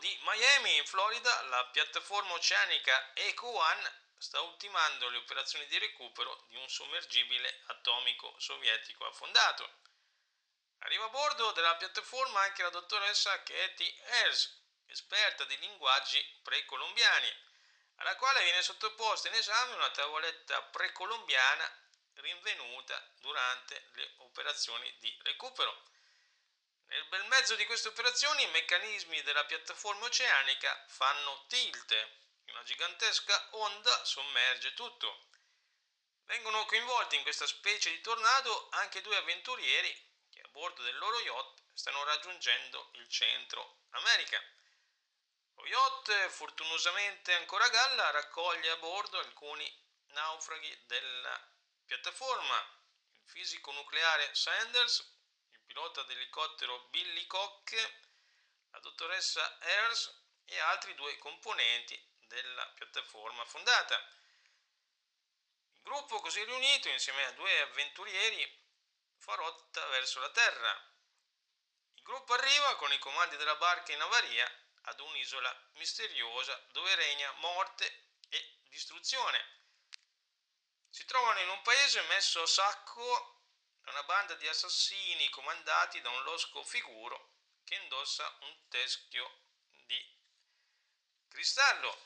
di Miami, in Florida, la piattaforma oceanica Eco One sta ultimando le operazioni di recupero di un sommergibile atomico sovietico affondato. Arriva a bordo della piattaforma anche la dottoressa Katie Ayers, esperta di linguaggi precolombiani, alla quale viene sottoposta in esame una tavoletta precolombiana rinvenuta durante le operazioni di recupero. Nel bel mezzo di queste operazioni i meccanismi della piattaforma oceanica fanno tilt e una gigantesca onda sommerge tutto. Vengono coinvolti in questa specie di tornado anche due avventurieri che a bordo del loro yacht stanno raggiungendo il centro America. Lo yacht, fortunosamente ancora a galla, raccoglie a bordo alcuni naufraghi della piattaforma: il fisico nucleare Sanders, il pilota dell'elicottero Billy Koch, la dottoressa Ayers e altri due componenti della piattaforma affondata. Il gruppo così riunito, insieme a due avventurieri, fa rotta verso la terra. Il gruppo arriva con i comandi della barca in avaria ad un'isola misteriosa dove regna morte e distruzione. Si trovano in un paese messo a sacco da una banda di assassini comandati da un losco figuro che indossa un teschio di cristallo.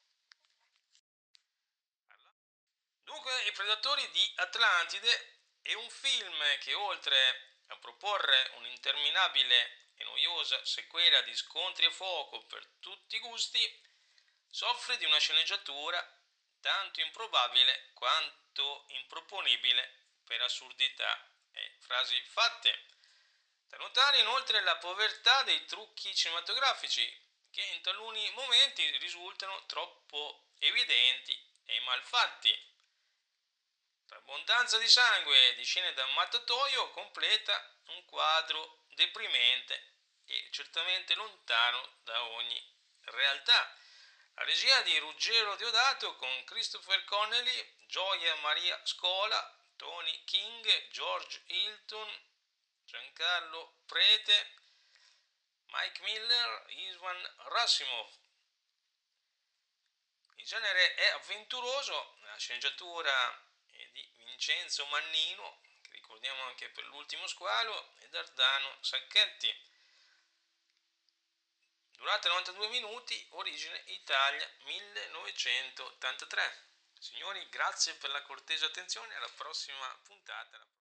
Dunque, I Predatori di Atlantide è un film che, oltre a proporre un'interminabile e noiosa sequela di scontri a fuoco per tutti i gusti, soffre di una sceneggiatura tanto improbabile quanto improponibile per assurdità e frasi fatte. Da notare inoltre la povertà dei trucchi cinematografici, che in taluni momenti risultano troppo evidenti e malfatti. L'abbondanza di sangue e di scene da mattatoio completa un quadro deprimente e certamente lontano da ogni realtà. La regia di Ruggero Deodato con Christopher Connelly, Gioia Maria Scola, Tony King, George Hilton, Giancarlo Prete, Mike Miller, Ivan Rassimov. Il genere è avventuroso, la sceneggiatura è di Vincenzo Mannino, che ricordiamo anche per L'ultimo squalo, e Dardano Sacchetti. Durata 92 minuti, origine Italia 1983. Signori, grazie per la cortese attenzione, alla prossima puntata.